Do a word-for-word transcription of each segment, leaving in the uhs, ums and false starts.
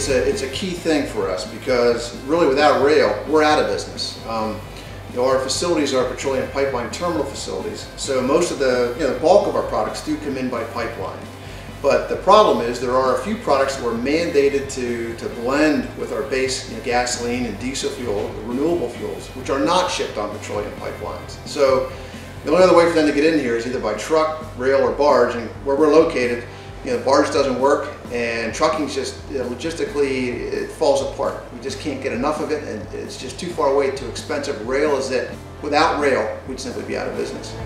it's a, it's a key thing for us because really without rail, we're out of business. Um, you know, our facilities are petroleum pipeline terminal facilities, so most of the, you know, the bulk of our products do come in by pipeline. But the problem is there are a few products that we're mandated to, to blend with our base, you know, gasoline and diesel fuel, renewable fuels, which are not shipped on petroleum pipelines. So the only other way for them to get in here is either by truck, rail, or barge, and where we're located, you know, barge doesn't work, and trucking's just, you know, logistically, it falls apart. We just can't get enough of it, and it's just too far away, too expensive. Rail is it. Without rail, we'd simply be out of business.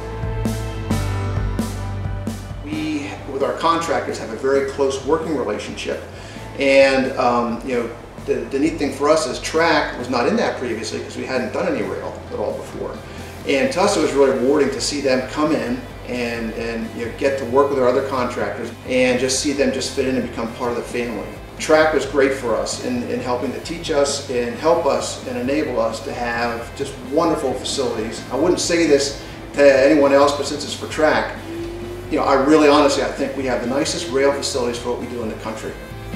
We, with our contractors, have a very close working relationship, and um, you know, the, the neat thing for us is Track was not in that previously because we hadn't done any rail at all before. And to us, it was really rewarding to see them come in and, and you know, get to work with our other contractors and just see them just fit in and become part of the family. Track was great for us in, in helping to teach us and help us and enable us to have just wonderful facilities. I wouldn't say this to anyone else, but since it's for Track, you know, I really honestly, I think we have the nicest rail facilities for what we do in the country.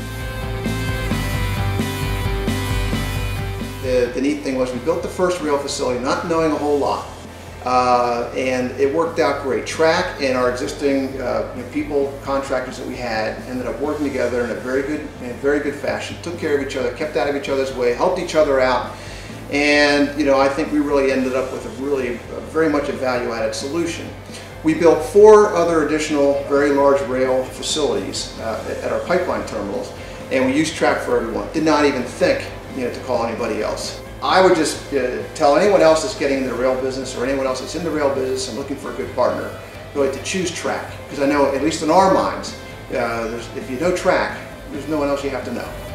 The, the neat thing was we built the first rail facility not knowing a whole lot. Uh, and it worked out great. Track and our existing uh, you know, people, contractors that we had, ended up working together in a very good, in a very good fashion. Took care of each other, kept out of each other's way, helped each other out, and you know, I think we really ended up with a really, uh, very much a value-added solution. We built four other additional, very large rail facilities uh, at our pipeline terminals, and we used Track for everyone. Did not even think, you know, to call anybody else. I would just uh, tell anyone else that's getting into the rail business or anyone else that's in the rail business and looking for a good partner, really to choose Track. Because I know, at least in our minds, uh, if you know Track, there's no one else you have to know.